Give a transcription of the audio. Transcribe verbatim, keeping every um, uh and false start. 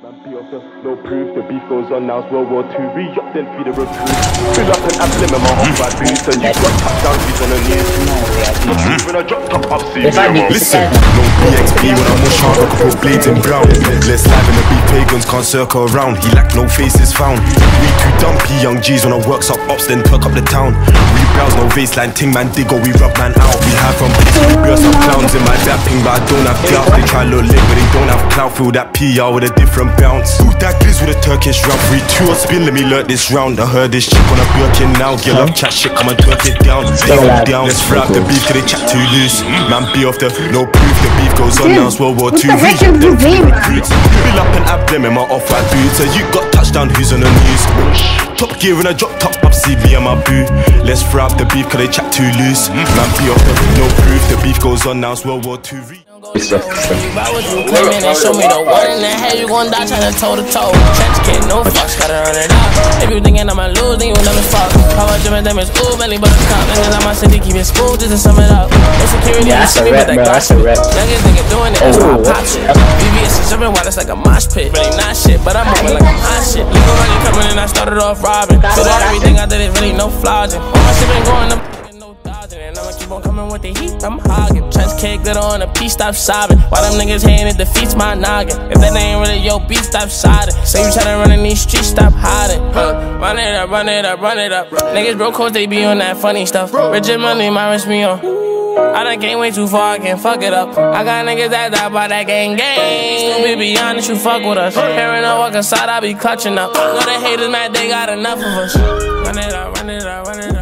Be of the no proof, the beef goes on now, it's World War Two. Re-up then feed the recruit. Fill up and add limit my hot bad boots. And you got touchdown fees on the news. When I drop top up, see me. Listen, no B X B when I'm more sharp, I can put blades in brown. Let's live in the beat, pagans can't circle around. He lack no faces found. We too dumpy young G's when I works up ops, then perk up the town. We browse no baseline, ting man dig or we rub man out. We have from we burst some clowns in my dapping, but I don't have doubt. They try look lit, but they don't have clout. Feel that P R with a different bounce. Ooh, that glizz with a Turkish round. three two or spin, let me learn this round. I heard this chick on a Birkin now. Get up, chat shit, come and twerk it down. Stay down, let's fry up the beef, cause they chat too loose. Man, be off the no proof, the beef goes on now, it's World War Two. Fill up and add them in my off-white boots. So you got touchdown, who's on the news? Top gear and I drop top up, see me and my boo. Let's fry up the beef, cause they chat too loose. Man, be off the no proof, the beef goes on now, it's World War Two. If I was you come in and show me the one in the head, you gon' die trying to toe to toe. Trench kid, no fucks, gotta run it out. If you thinking I'ma lose, then you never fuck. How much of them is ooh, belly but a cop. Niggas on my city keep it smooth just to sum it up. Insecurity, yeah, that's a rap, bro, that's a rap. Youngest nigga doing it, that's why I pop shit. V V S is jumping wild, it's like a mosh pit. Really not shit, but I'm moving like I'm hot shit. Legal money coming in, I started off robbing. So that everything I did is really no flogging. All my shit been going up. And I'ma keep on coming with the heat, I'm hogging. Trench kid, glitter on a piece, stop sobbing. Why them niggas hating, it defeats my noggin. If that ain't really your beef, stop siding. Say you tryna run in these streets, stop hiding. Huh. Run it up, run it up, run it up. Niggas broke cause they be on that funny stuff. Rich and money, my wrist me on. I done came way too far, I can't fuck it up. I got niggas that die by that gang gang. Stupid, be honest, you fuck with us. Hearing I walk inside, I be clutching up. Know the haters mad, they got enough of us. Run it up, run it up, run it up.